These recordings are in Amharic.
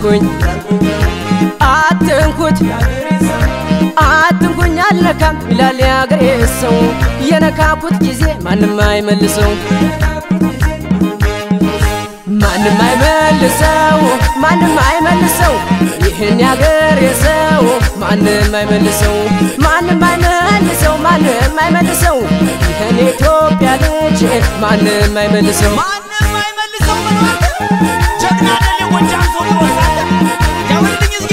አትንኩኝ አትንኩት አትንኩኝ አልነካም ይላል ያገሬ ሰው የነካኩት ጊዜ ማንም አይመልሰው ማንም አይመልሰው ይሄን ያገሬ ሰው ማንም አይመልሰው ይሄን ኢትዮጵያ ልጅ ማንም አይመልሰው ጀግና አይደል ወንጃም ዞር ወጣ ያወልኝ እስኪ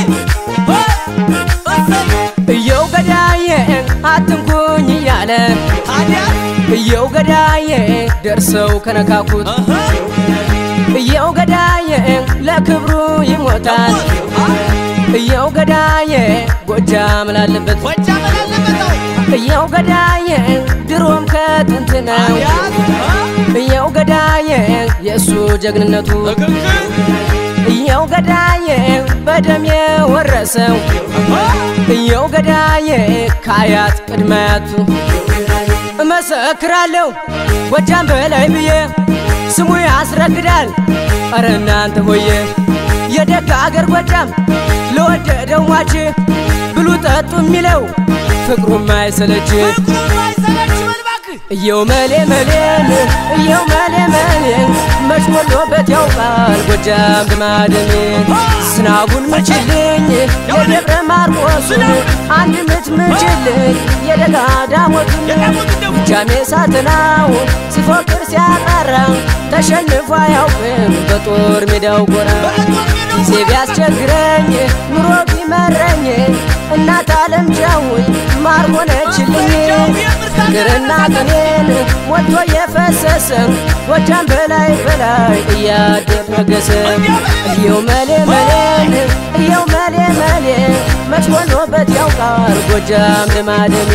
እየው ገዳዬ አትንኩኝ ያለ ታዲያ እየው ገዳዬ ደርሰው ከነካኩት እየው ገዳዬ ለክብሩ ይሞታል እየው ገዳዬ ጎጃም ላለበት እየው ገዳዬ ድሮም ከጥንት ነው እየው ገዳዬ የሱ ጀግንነቱ እየው ገዳዬ በደም የወረሰው እየው ገዳዬ ካያት ቅድማያቱ እመሰክራለሁ ጎጃም በላይ ብዬ ስሙ ያስረግዳል አረ እናንተ ሆየ የደጋ አገር ጎጃም ለወደደው ሟች ብሉ ጠጡ የሚለው ፍቅሩም አይሰለች እየው መሌ መች ሞሎበት ያውቃል ጎጃም ግማደኔ ስናጉን ምችልኝ የደብረ ማርቆሱን አንድ ምትምችልኝ የደጋ ዳሞቱን ጃሜ ሳትናው ሲፎክር ሲያጠራ ተሸንፎ አያውቅም በጦር ሜዳው ጎራ ጊዜ ቢያስቸግረኝ ኑሮ ቢመረኝ እናት ዓለም ጃውኝ ማር ሆነችልኝ ግርና ቀኔን ሞልቶ የፈሰሰ ጎጃም በላይ እያደር ነገሰ እየው መሌ መች ሞሎበት ያውቃል ጎጃም ልማደኔ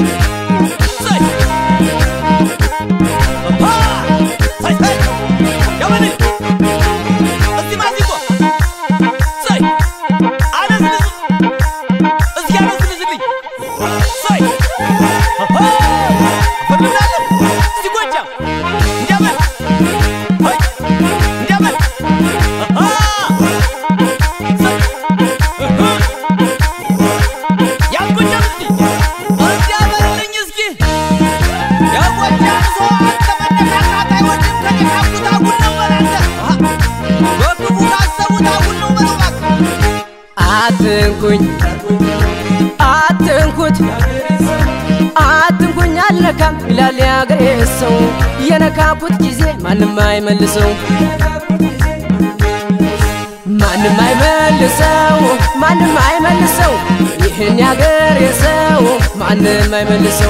አትንኩኝ አልነካም ይላል ያገሬ ሰው የነካኩት ጊዜ ማንም አይመልሰው ይሄን ያገሬ ሰው ማንም አይመልሰው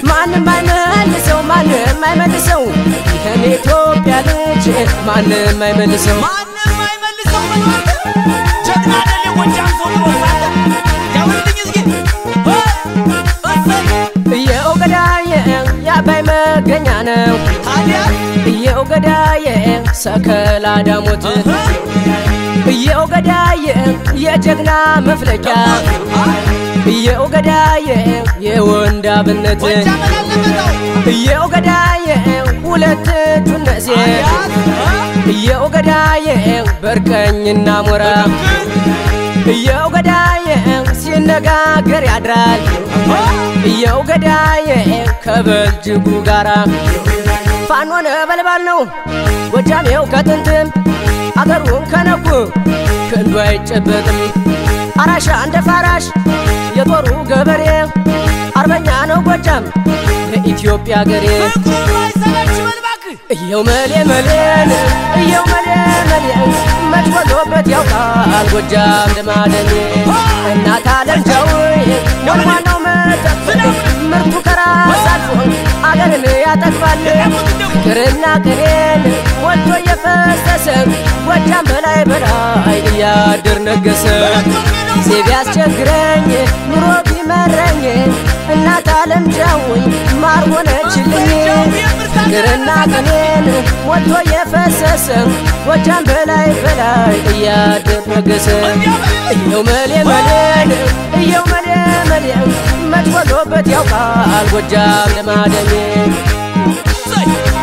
ይሄን ኢትዮጵያ ልጅ ማንም አይመልሰው ጀግና አይደል ወንጃም ዞር ወጣ ያወልኝ እስኪ እየው ገዳዬ ያባይ መገኛ ነው ታዲያ እየው ገዳዬ ሰከላ ዳሞት እየው ገዳዬ የጀግና መፍለቂያ እየው ገዳዬ የወንድ አብነት እየው ገዳዬ ሁለት ጁነሴ እየው ገዳዬ በርቀኝና ሞራ እየው ገዳዬ ሲነጋገር ያድራል እየው ገዳዬ ከበልጅጉ ጋራ ፋኖ ነበልባል ነው ጎጃሜው ከጥንትም አገሩን ከነኩ ክንዱ አይጨበጥም አራሻ እንደ ፋራሽ የጦሩ ገበሬ አርበኛ ነው ጎጃም ለኢትዮጵያ ገሬ እየው መሌ መች ሞሎበት ያውቃል ጎጃም ልማደኔ እናት ዓለም ጃውኝ ዋናው ምርቱ ከራስ አልፎ አገርን ያጠግባል ፍቅርና ቅኔን ሞልቶ የፈሰሰ ጎጃም በላይ እያደር ነገሰ ጊዜ ቢያስቸግረኝ ኑሮ ቢመረኝ እናት ዓለም ጃውኝ ማር ሆነችልኝ ፍቅርና ቅኔን ሞልቶ የፈሰሰ ጎጃም በላይ እያደር ነገሰ እየው መሌ መች ሞሎበት ያውቃል ጎጃም ልማደኔ